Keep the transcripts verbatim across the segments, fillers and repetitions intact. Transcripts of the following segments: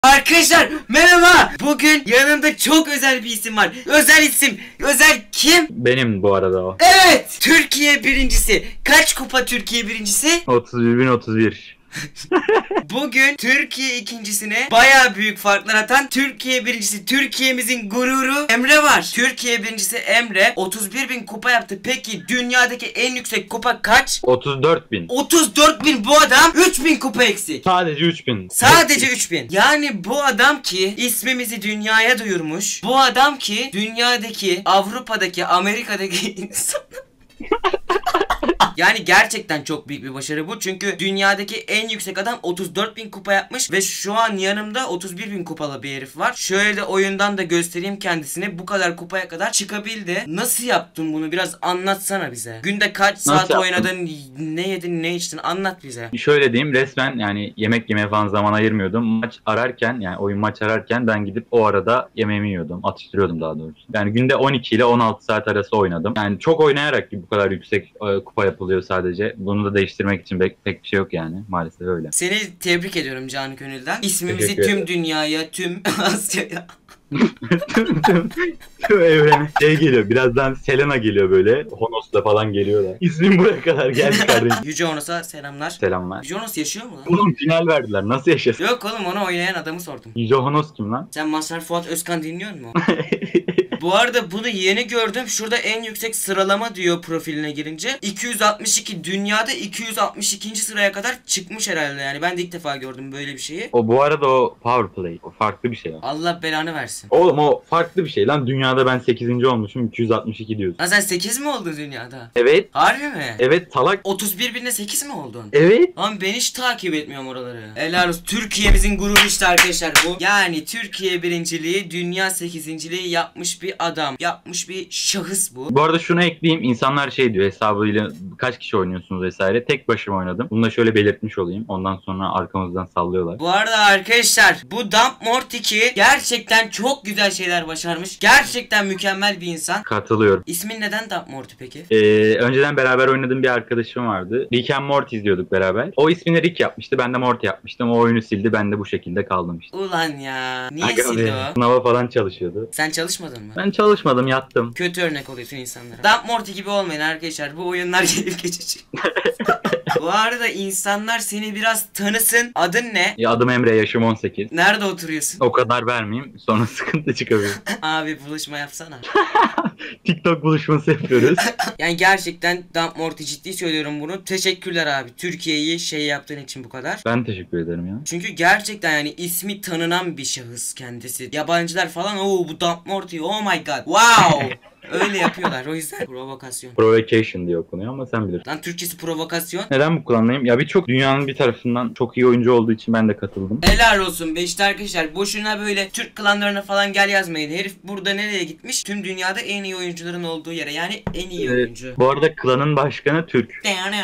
Arkadaşlar merhaba. Bugün yanımda çok özel bir isim var. Özel isim. Özel kim? Benim bu arada o. Evet. Türkiye birincisi. Kaç kupa Türkiye birincisi? otuz bir bin otuz bir. Bugün Türkiye ikincisine baya büyük farklar atan Türkiye birincisi, Türkiye'mizin gururu Emre var. Türkiye birincisi Emre otuz bir bin kupa yaptı. Peki dünyadaki en yüksek kupa kaç? otuz dört bin. otuz dört bin. Bu adam üç bin kupa eksik. Sadece üç bin. Sadece üç bin. Yani bu adam ki ismimizi dünyaya duyurmuş. Bu adam ki dünyadaki, Avrupa'daki, Amerika'daki insan. Yani gerçekten çok büyük bir başarı bu. Çünkü dünyadaki en yüksek adam otuz dört bin kupa yapmış. Ve şu an yanımda otuz bir bin kupalı bir herif var. Şöyle de oyundan da göstereyim kendisine. Bu kadar kupaya kadar çıkabildi. Nasıl yaptın bunu? Biraz anlatsana bize. Günde kaç saat yaptım? oynadın? Ne yedin? Ne içtin? Anlat bize. Şöyle diyeyim, resmen yani yemek yemeye falan zaman ayırmıyordum. Maç ararken, yani oyun maç ararken ben gidip o arada yemeğimi yiyordum. Atıştırıyordum daha doğrusu. Yani günde on iki ile on altı saat arası oynadım. Yani çok oynayarak bu kadar yüksek e, kupa yapılıyor sadece. Bunu da değiştirmek için pek, pek bir şey yok yani. Maalesef öyle. Seni tebrik ediyorum canı gönülden. İsmimizi Teşekkür tüm ederim. dünyaya, tüm Asya'ya. tüm, tüm, tüm evrene şey geliyor. Birazdan Selena geliyor böyle. Honos'la falan geliyorlar. İsmim buraya kadar geldi kardeşim. Yüce Onos'a selamlar. Selamlar. Yüce Onos yaşıyor mu lan? Oğlum final verdiler. Nasıl yaşasın? Yok oğlum, onu oynayan adamı sordum. Yüce Honos kim lan? Sen Mazhar Fuat Özkan dinliyor musun? Bu arada bunu yeni gördüm. Şurada en yüksek sıralama diyor profiline girince. iki yüz altmış iki, dünyada iki yüz altmış ikinci sıraya kadar çıkmış herhalde yani. Ben de ilk defa gördüm böyle bir şeyi. O bu arada o power play. O farklı bir şey. O. Allah belanı versin. Oğlum o farklı bir şey lan. Dünyada ben sekizinci olmuşum. iki yüz altmış iki diyorsun. Lan sen sekiz mi oldun dünyada? Evet. Harbi mi? Evet salak. otuz bir binde sekiz mi oldun? Evet. Ama ben hiç takip etmiyorum oraları. Helal olsun. Türkiye'mizin gururu işte arkadaşlar bu. Yani Türkiye birinciliği, dünya sekizinciliği yapmış bir adam. Yapmış bir şahıs bu. Bu arada şunu ekleyeyim. İnsanlar şey diyor, hesabıyla kaç kişi oynuyorsunuz vesaire. Tek başıma oynadım. Bunu da şöyle belirtmiş olayım. Ondan sonra arkamızdan sallıyorlar. Bu arada arkadaşlar bu Dump Morty gerçekten çok güzel şeyler başarmış. Gerçekten mükemmel bir insan. Katılıyorum. İsmin neden Dump Morty peki? Ee, önceden beraber oynadığım bir arkadaşım vardı. Rick and Morty izliyorduk beraber. O ismini Rick yapmıştı. Ben de Morty yapmıştım. O oyunu sildi. Ben de bu şekilde kaldım işte. Ulan ya. Niye Aga sildi be, o? Sınava falan çalışıyordu. Sen çalışmadın mı? Ben çalışmadım, yattım. Kötü örnek oluyorsun insanlara. Dump Morty gibi olmayın arkadaşlar. Bu oyunlar gelip geçecek. Bu arada insanlar seni biraz tanısın. Adın ne? Ya adım Emre, yaşım on sekiz. Nerede oturuyorsun? O kadar vermeyeyim. Sonra sıkıntı çıkabilir. Abi buluşma yapsana. TikTok buluşması yapıyoruz. Yani gerçekten Dump Morty, ciddi söylüyorum bunu. Teşekkürler abi. Türkiye'yi şey yaptığın için bu kadar. Ben teşekkür ederim ya. Çünkü gerçekten yani ismi tanınan bir şahıs kendisi. Yabancılar falan o bu Dump Morty, oh my god, wow. Öyle yapıyorlar, o yüzden provokasyon. Provocation diye okunuyor ama sen bilirsin. Lan Türkçesi provokasyon. Neden bu kullanayım? Ya birçok dünyanın bir tarafından çok iyi oyuncu olduğu için ben de katıldım. Helal olsun be işte arkadaşlar, boşuna böyle Türk klanlarına falan gel yazmayın. Herif burada nereye gitmiş? Tüm dünyada en iyi oyuncuların olduğu yere, yani en iyi Evet. oyuncu. Bu arada klanın başkanı Türk.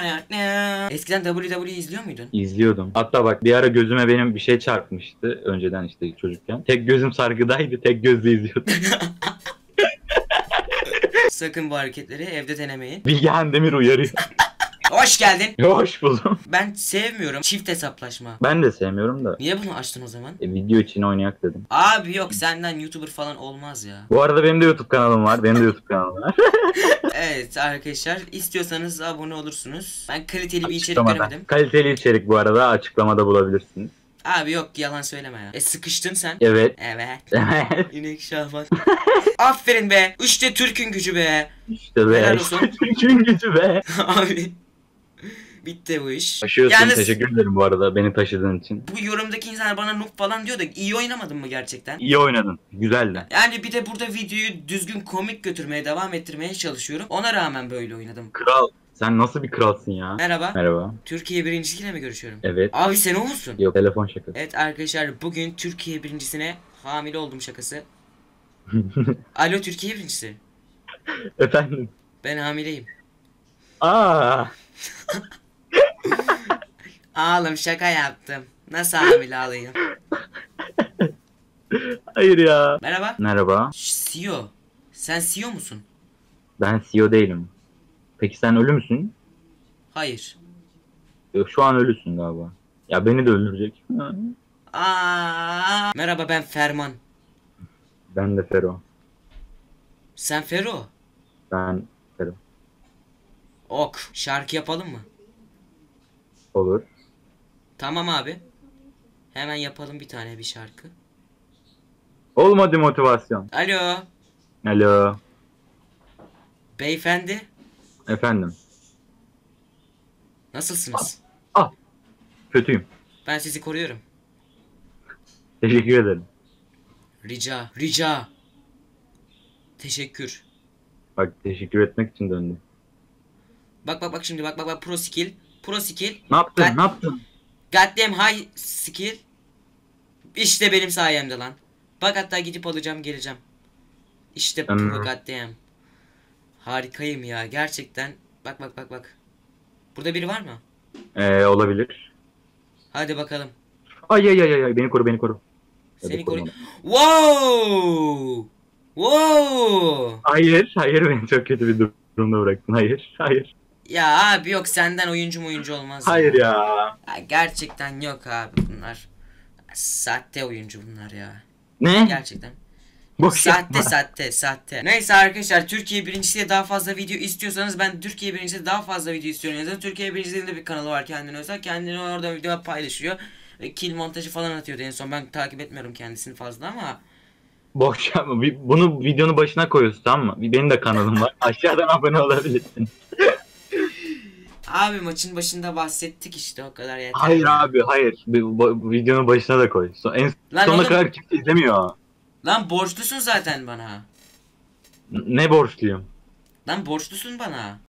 Eskiden W W E izliyor muydun? İzliyordum. Hatta bak bir ara gözüme benim bir şey çarpmıştı. Önceden işte çocukken. Tek gözüm sargıdaydı. Tek gözle izliyordum. Sakın bu hareketleri evde denemeyin. Bilgehan Demir uyarıyor. Hoş geldin. Hoş buldum. Ben sevmiyorum çift hesaplaşma. Ben de sevmiyorum da. Niye bunu açtın o zaman? E, video için oynayak dedim. Abi yok, senden YouTuber falan olmaz ya. Bu arada benim de YouTube kanalım var. Benim de YouTube kanalım var. Evet arkadaşlar, istiyorsanız abone olursunuz. Ben kaliteli bir içerik Açıklamada. veremedim. Kaliteli içerik bu arada açıklamada bulabilirsiniz. Abi yok, yalan söyleme ya. E sıkıştın sen. Evet. Evet. Evet. İnek Şahban. Aferin be. İşte Türk'ün gücü be. İşte be. Helal İşte olsun. Türk'ün gücü be. Abi. Bitti bu iş. Taşıyorsun. Yalnız Teşekkür ederim bu arada beni taşıdığın için. bu yorumdaki insanlar bana noob falan diyor da iyi oynamadın mı gerçekten? İyi oynadın. Güzeldi. Yani bir de burada videoyu düzgün komik götürmeye devam ettirmeye çalışıyorum. Ona rağmen böyle oynadım. Kral. Sen nasıl bir kralsın ya? Merhaba. Merhaba. Türkiye birincisiyle mi görüşüyorum? Evet. Abi sen o musun? Yok, telefon şakası. Evet arkadaşlar, bugün Türkiye birincisine hamile oldum şakası. Alo Türkiye birincisi. Efendim. Ben hamileyim. Aa. Oğlum şaka yaptım. Nasıl hamile alayım? Hayır ya. Merhaba. Merhaba. Şş, C E O. Sen C E O musun? Ben C E O değilim. Peki sen ölü müsün? Hayır. Yok, şu an ölüsün galiba. Ya beni de öldürecek. Aa. Merhaba, ben Ferman. Ben de Fero. Sen Fero. Ben Fero. Ok. Şarkı yapalım mı? Olur. Tamam abi. Hemen yapalım bir tane bir şarkı. Olmadı motivasyon. Alo. Alo. Beyefendi. Efendim. Nasılsınız? Ah. Kötüyüm. Ben sizi koruyorum. Teşekkür ederim. Rica. Rica. Teşekkür. Bak teşekkür etmek için döndüm. Bak bak bak şimdi bak bak bak pro skill. Pro skill. Ne yaptın? God- Ne yaptın? Goddamn high skill. İşte benim sayemde lan. Bak hatta gidip alacağım geleceğim. İşte pro Hmm. goddamn. Harikayım ya gerçekten. Bak bak bak bak. Burada biri var mı? Ee, olabilir. Hadi bakalım. Ay ay ay ay ay, beni koru beni koru. Seni Hadi koru. koruma. Wow! Wow! Hayır hayır, beni çok kötü bir durumda bıraktın. Hayır hayır. Ya abi yok, senden oyuncu mu oyuncu olmaz Hayır ya. Ya gerçekten yok abi bunlar. Sahte oyuncu bunlar ya. Ne? Gerçekten. Boş Sahte yapma. sahte sahte. Neyse arkadaşlar, Türkiye birincisiyle daha fazla video istiyorsanız, ben Türkiye birincisiyle daha fazla video istiyorum yazın. Türkiye birincisiyle de bir kanalı var kendine özel. Kendini orada video paylaşıyor. Ve kill montajı falan atıyordu en son. Ben takip etmiyorum kendisini fazla ama. Boş yapma. Bir- Bunu videonun başına koyuyorsun, tamam mı? Bir- Benim de kanalım var. Aşağıdan abone olabilirsin. Abi maçın başında bahsettik işte, o kadar yeter. Hayır abi hayır. Bir- bu- bu videonun başına da koy. So- en Lan sonuna oğlum- kadar kimse izlemiyor. Lan borçlusun zaten bana. N- Ne borçluyum? Lan borçlusun bana.